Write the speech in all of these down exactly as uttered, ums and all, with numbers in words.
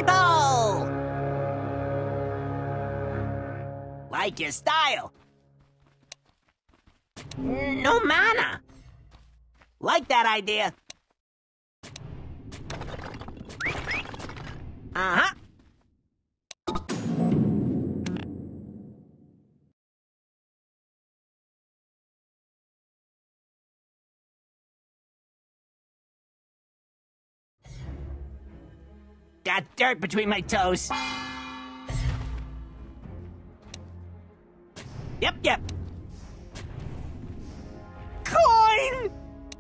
Triple! Like your style. No mana. Like that idea. Uh-huh. Got dirt between my toes. Yep, yep. Coin!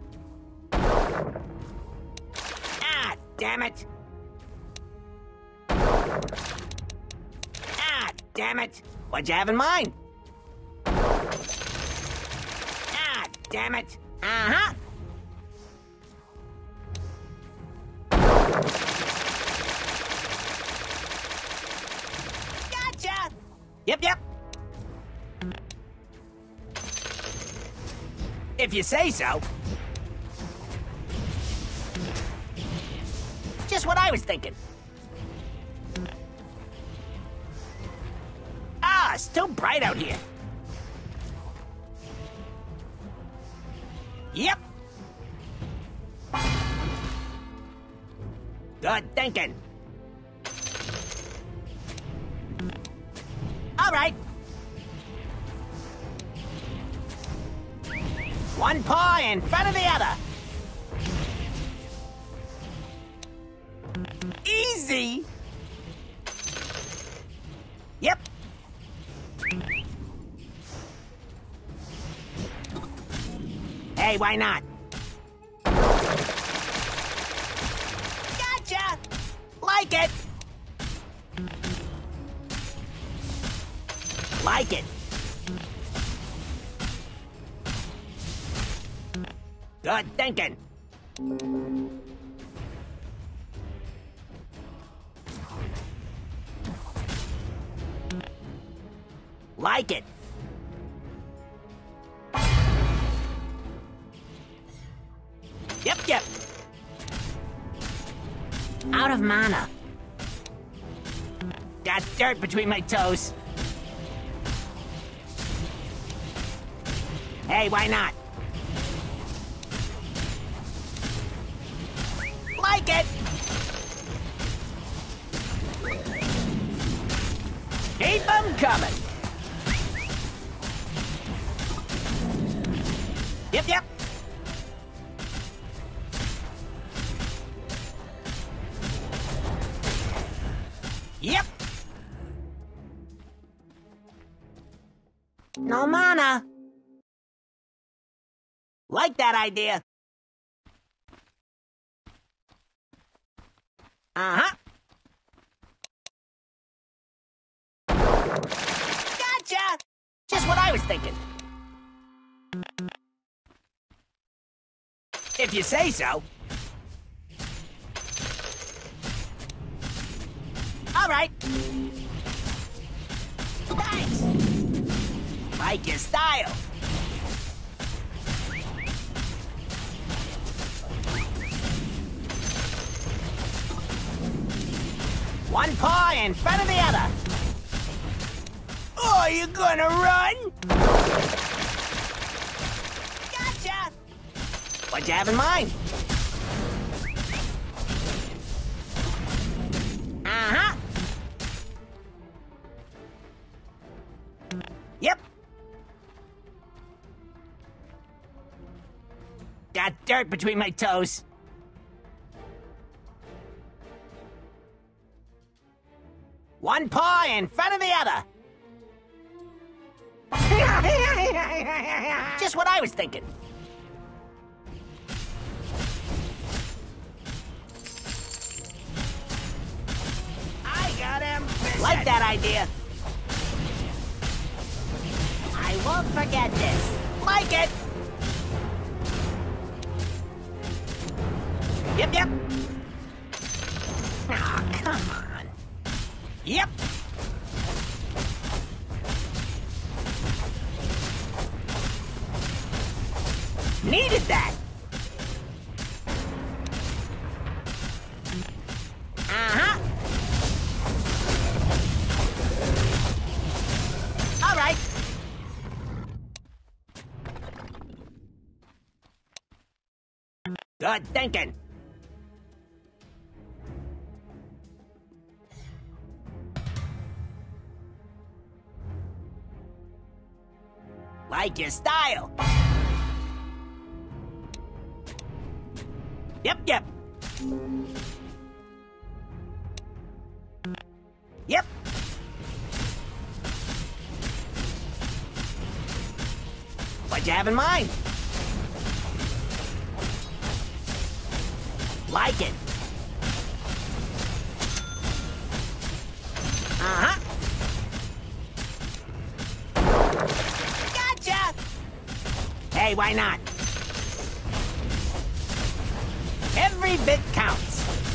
Ah, damn it. Ah, damn it. What'd you have in mind? Ah, damn it. Uh-huh. Gotcha! Yep, yep. If you say so. Just what I was thinking. Ah, still bright out here. Yep. Good thinking. All right. One paw in front of the other. Easy. Yep. Hey, why not? Gotcha! Like it. Like it. Good thinking. Like it. Yep, yep. Out of mana. Got dirt between my toes. Hey, why not? Like it. Keep 'em coming. Yep, yep. Yep. No mana. Like that idea. Uh-huh. Gotcha! Just what I was thinking. If you say so. All right. Thanks. Like your style. One paw in front of the other. Oh, you gonna run? Gotcha! What'd you have in mind? Uh-huh. Yep. Got dirt between my toes. One paw in front of the other. Just what I was thinking. I got ambition. Like that idea. I won't forget this. Like it. Yep, yep. Aw, oh, come on. Yep. Needed that. Uh-huh. Good thinking. Like your style. Yep, yep. Yep. What you have in mind? Like it. Uh-huh. Gotcha! Hey, why not? Every bit counts.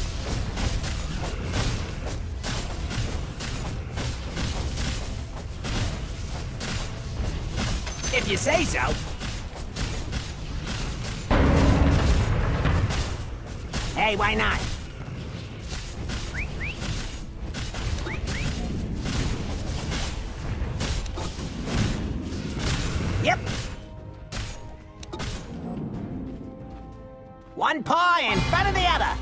If you say so. Hey, why not? Yep. One paw in front of the other.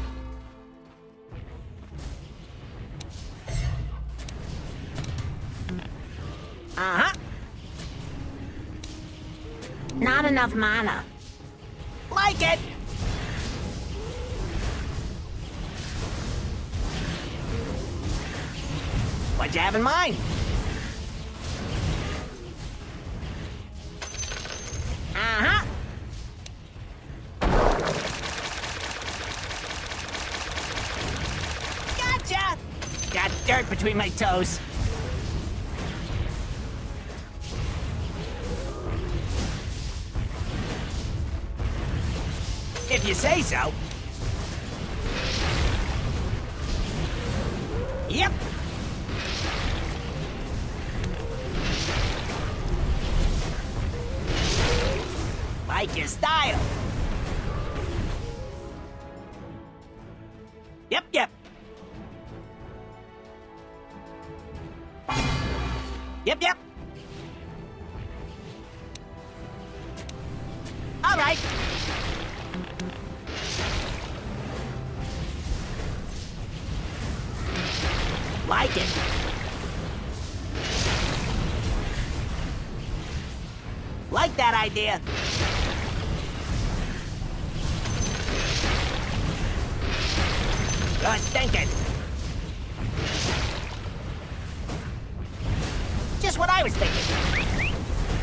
Uh-huh. Not enough mana. Like it. What you have in mind? Uh-huh. Gotcha! Got dirt between my toes. If you say so. Yep. Like your style. Yep, yep. Yep, yep. All right. Like it. Like that idea. Good thinking. Just what I was thinking.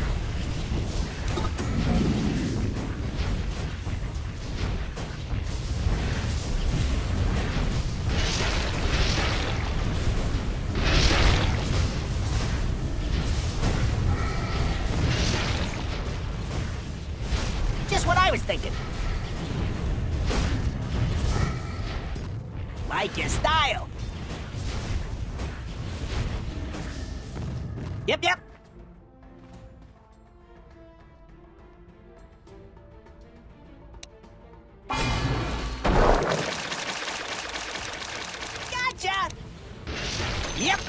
Just what I was thinking. Like your style. Yep, yep. Gotcha! Yep.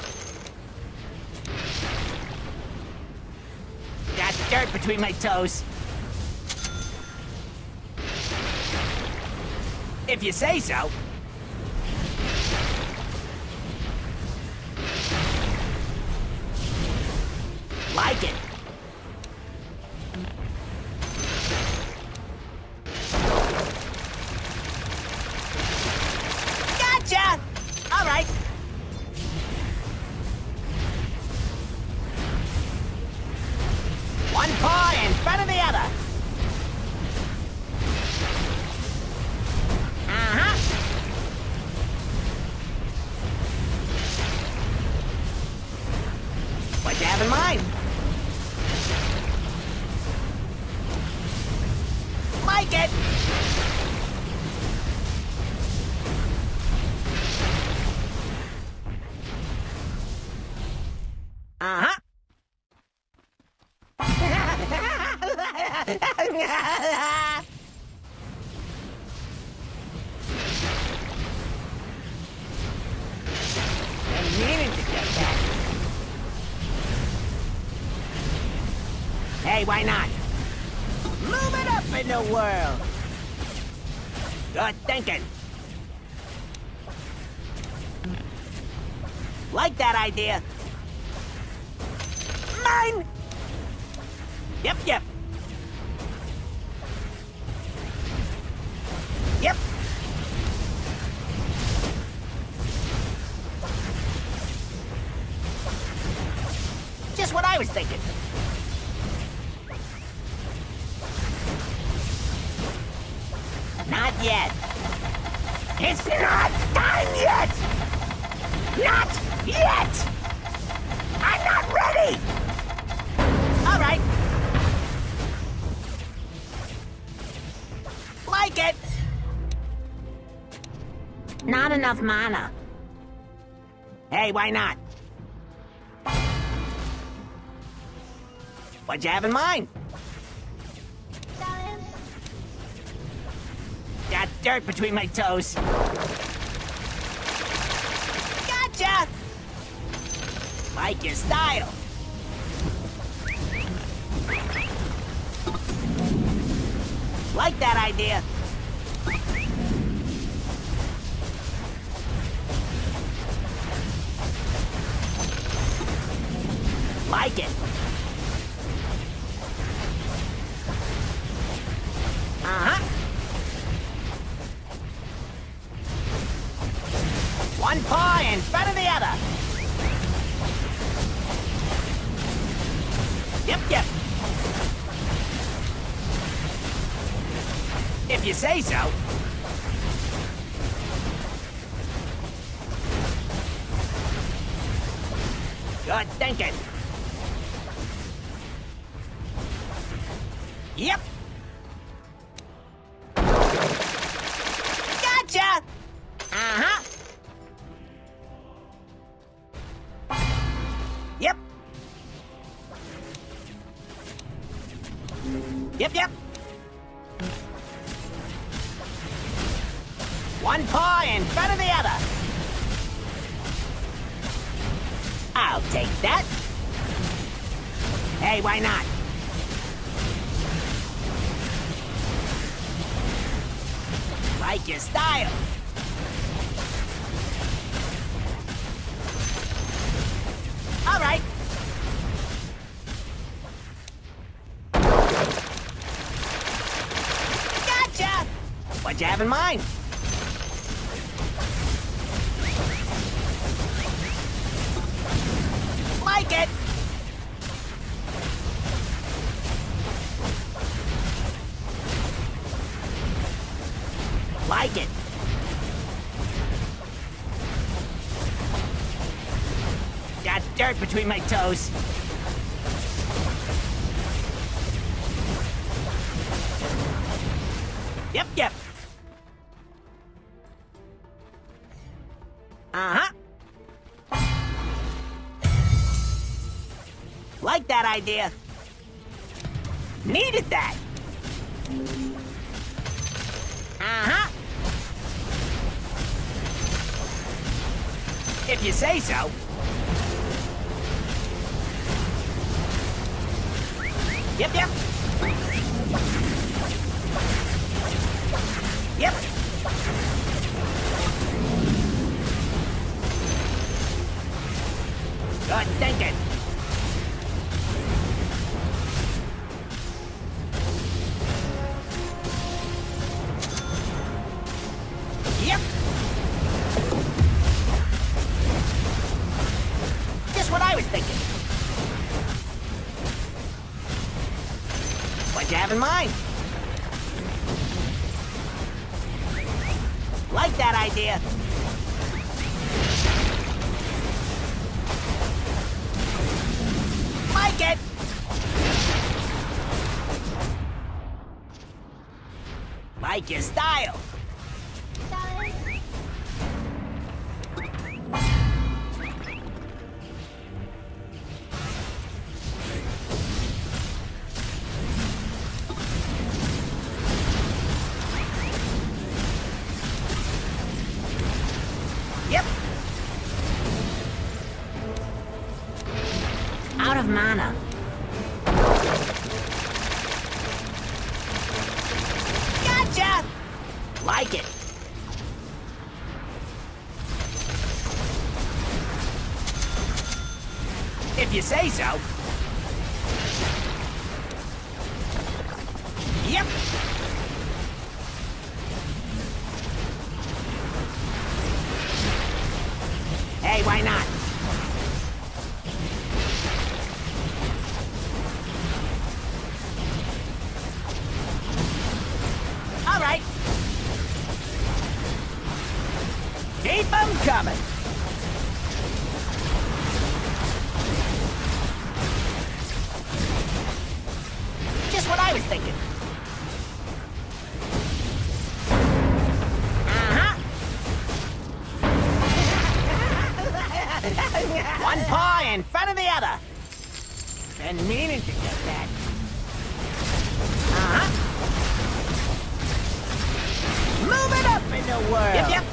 Got dirt between my toes. If you say so. Like it. Gotcha! All right. One paw in front of the other. Uh-huh. What you have in mind? Like it. Uh-huh. I'm meaning to get that. Hey, why not? Move it up in the world. Good thinking. Like that idea. Mine! Yep, yep. Yep. Just what I was thinking. Not yet. It's not time yet! Not yet! I'm not ready! All right. Like it. Not enough mana. Hey, why not? What'd you have in mind? Got dirt between my toes. Gotcha! Like your style. Like that idea. Like it. Uh-huh. One paw in front of the other. Yep, yep. If you say so. Good thinking. Yep. Gotcha! Uh-huh. Yep. Yep, yep. One paw in front of the other. I'll take that. Hey, why not? Like your style. All right. Gotcha! What'd you have in mind? Like it. Like it. Got dirt between my toes. Yep, yep. Uh-huh. Like that idea. Needed that. Uh-huh. If you say so. Yep, yep. Yep. Good thinking. Yep. Just what I was thinking. What'd you have in mind? Like that idea. Like it. Like your style. Yep. Out of mana. Gotcha! Like Like it. If you say so. Yep. Hey, why not? All right. Keep 'em coming. Just what I was thinking. Uh-huh. One paw in front of the other. Been meaning to get that. Uh-huh. Move it up in the world. Yep, yep.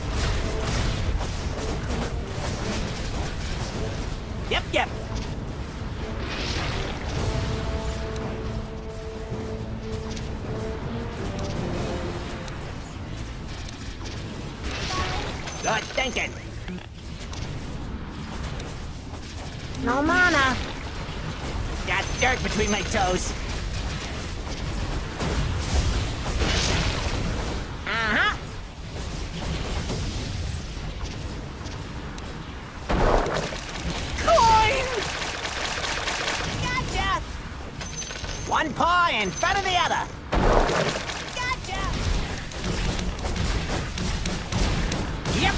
Yep, yep. Good thinking. No mana. Got dirt between my toes. Uh-huh. Coin! Gotcha! One paw in front of the other. Gotcha! Yep.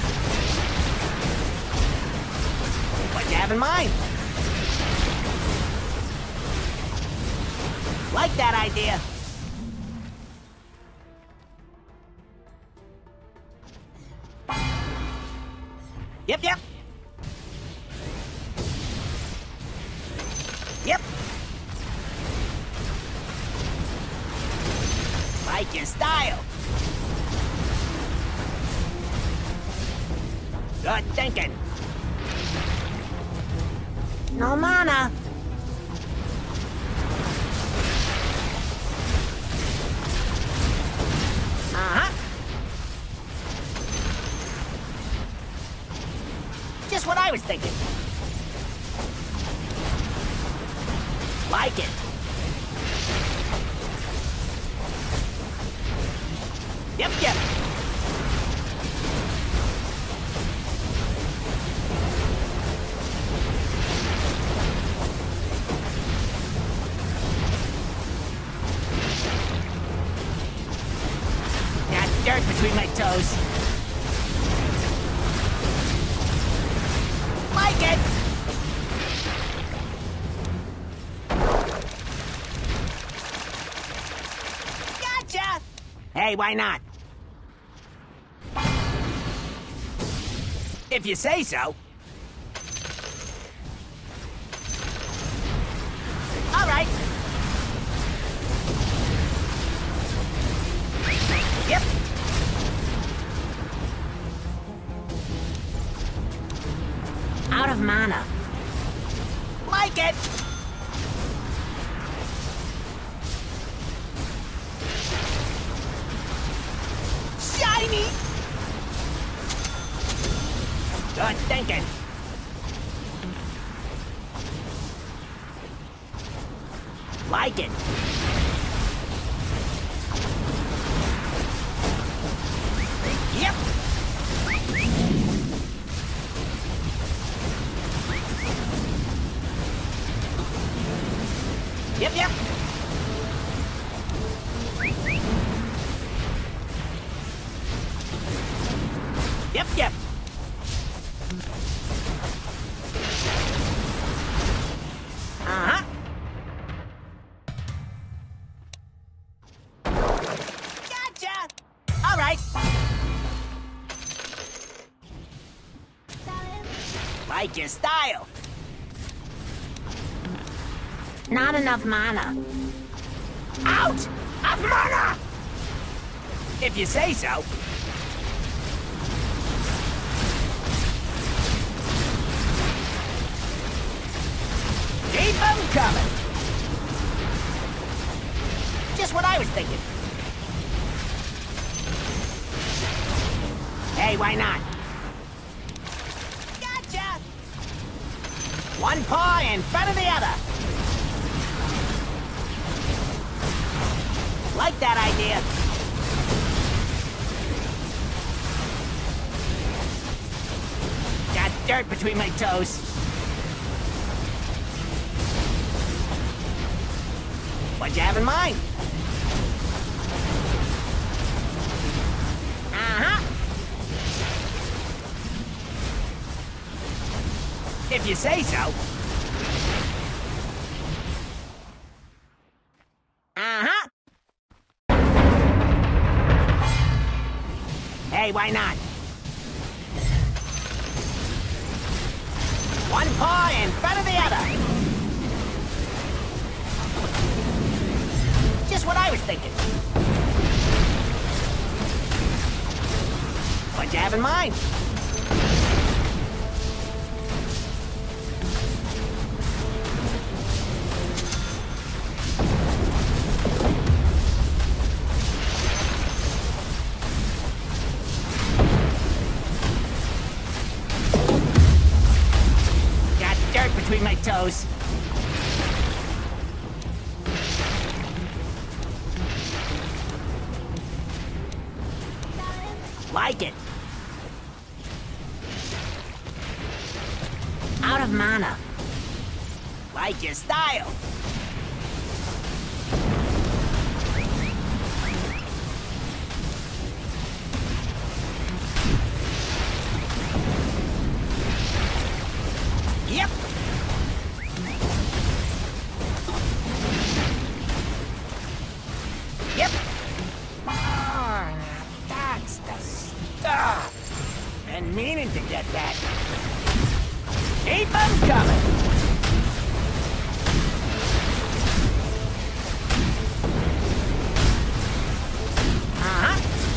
What do you have in mind? Like that idea. Yep, yep. Yep. Like your style. Good thinking. No mana. Uh-huh. Just what I was thinking. Like it. Yep, yep. Got dirt between my toes. Like it. Gotcha! Hey, why not? If you say so. All right. Yep. Out of mana. Like it. Shiny. Good thinking. Like it. Yep. Yep, yep. Yep, yep. Uh-huh. Gotcha! All right. Like your style. Not enough mana. Out of mana! If you say so. Keep 'em coming. Just what I was thinking. Hey, why not? Gotcha! One paw in front of the other. Like that idea. Got dirt between my toes. What'd you have in mind? Uh-huh. If you say so. Uh-huh. Hey, why not? One paw in front of the other. Just what I was thinking. What'd you have in mind? Got dirt between my toes. Like it. Out of mana. Like your style. Yep. Yep. Oh, now that's the stuff. Been meaning to get that. Keep 'em coming. Uh-huh.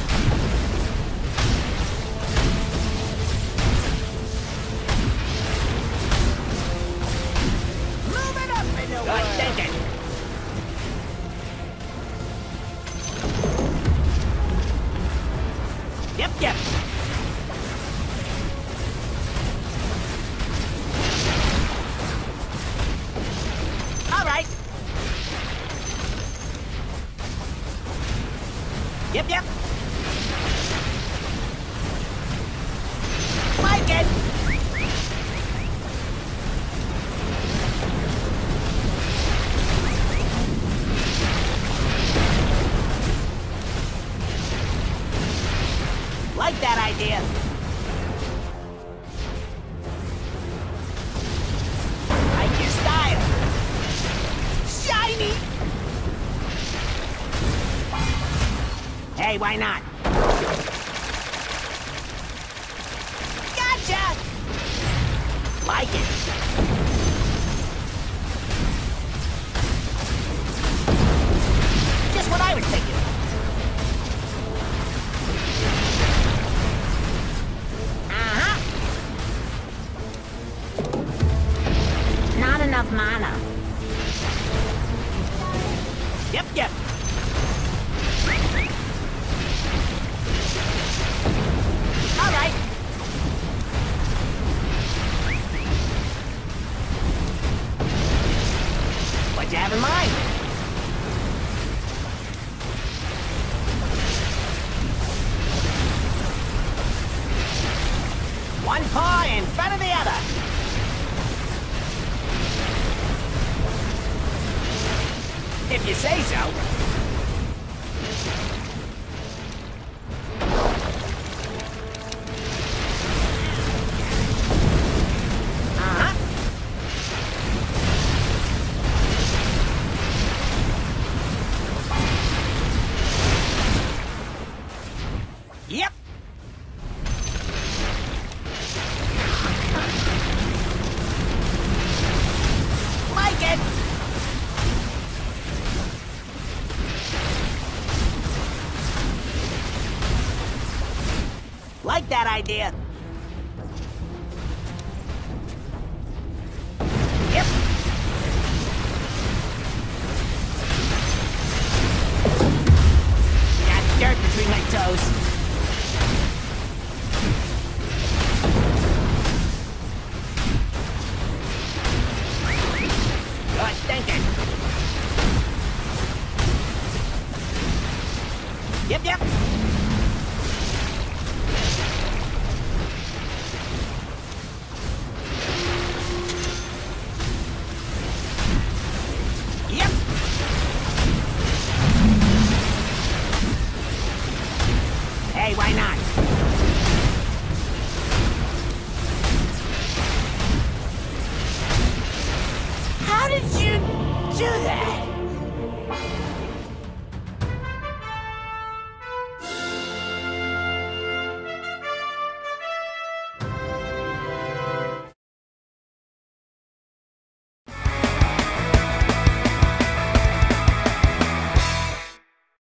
Move it up in the way. Good thinking. Yep, yep. All right. Yep, yep. Like it. Like that idea. Like your style. Shiny! Hey, why not? Gotcha! Like it. Just what I was thinking. Not enough mana. Yep, yep. All right. What'd you have in mind? One paw in front of the other. If you say so. Uh-huh. Yep. Like it. Like that idea. Yep. Got dirt between my toes. Hey, why not? How did you do that?